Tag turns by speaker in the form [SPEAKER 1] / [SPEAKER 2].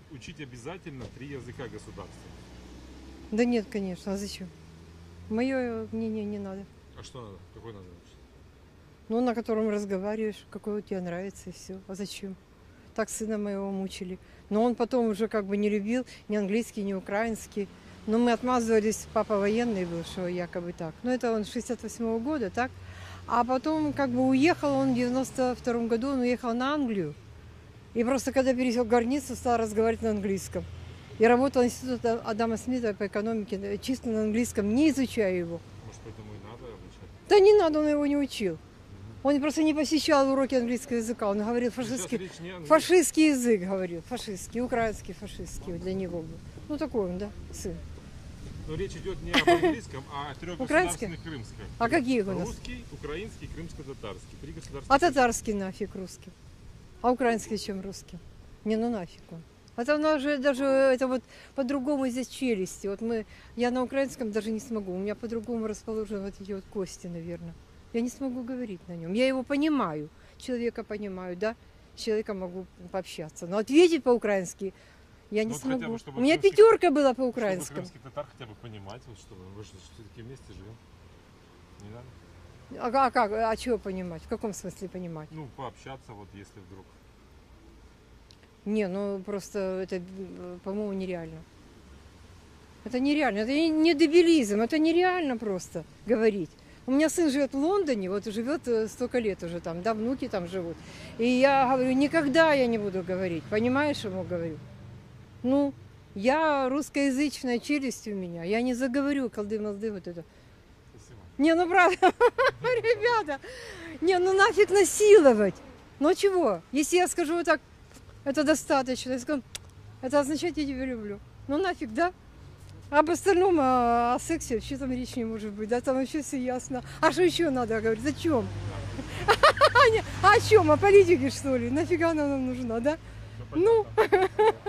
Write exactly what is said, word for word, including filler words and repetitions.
[SPEAKER 1] учить обязательно три языка государственных?
[SPEAKER 2] Да нет, конечно, а зачем? Мое мнение не надо.
[SPEAKER 1] А что надо? Какой надо учить?
[SPEAKER 2] Ну, на котором разговариваешь, какой вот тебе нравится, и все. А зачем? Так сына моего мучили. Но он потом уже как бы не любил ни английский, ни украинский. Но мы отмазывались, папа военный был, что якобы так. Ну, это он шестьдесят восьмого года, так? А потом как бы уехал он в девяносто втором году, он уехал на Англию. И просто когда пересек границу, стал разговаривать на английском. Я работала в институте Адама Смита по экономике, чисто на английском, не изучая его.
[SPEAKER 1] Может, поэтому и надо обучать?
[SPEAKER 2] Да не надо, он его не учил. Он просто не посещал уроки английского языка, он говорил фашистский, фашистский язык, говорил, фашистский, украинский фашистский для него был. Ну такой он, да, сын.
[SPEAKER 1] Но речь идет не об английском, а о трех государственных крымских.
[SPEAKER 2] А какие у нас?
[SPEAKER 1] Русский, украинский, крымско-татарский. Три государственных.
[SPEAKER 2] А татарский нафиг русский. А украинский чем русский? Не, ну нафиг он. Это у нас же даже, это вот по-другому здесь челюсти. Вот мы, я на украинском даже не смогу, у меня по-другому расположены вот эти вот кости, наверное. Я не смогу говорить на нем. Я его понимаю, человека понимаю, да, с человеком могу пообщаться. Но ответить по-украински я не
[SPEAKER 1] ну,
[SPEAKER 2] смогу.
[SPEAKER 1] Бы,
[SPEAKER 2] у меня крымских, пятерка была по-украинскому.
[SPEAKER 1] Чтобы крымский татар хотя бы понимать, вот, чтобы мы же все-таки вместе живем. Не надо?
[SPEAKER 2] А, а как, а чего понимать? В каком смысле понимать?
[SPEAKER 1] Ну, пообщаться, вот если вдруг.
[SPEAKER 2] Не, ну просто это, по-моему, нереально. Это нереально, это не дебилизм, это нереально просто говорить. У меня сын живет в Лондоне, вот живет столько лет уже там, да, внуки там живут. И я говорю, никогда я не буду говорить, понимаешь, ему говорю. Ну, я русскоязычная, челюсть у меня, я не заговорю колды-молды вот это.
[SPEAKER 1] Спасибо.
[SPEAKER 2] Не, ну правда, ребята, не, ну нафиг насиловать. Ну чего, если я скажу вот так, это достаточно, я скажу, это означает, я тебя люблю. Ну нафиг, да? Об остальном, о, о сексе вообще там речи не может быть, да, там вообще все ясно. А что еще надо говорить, зачем? А о чем, о политике что ли? Нафига она нам нужна, да? Ну...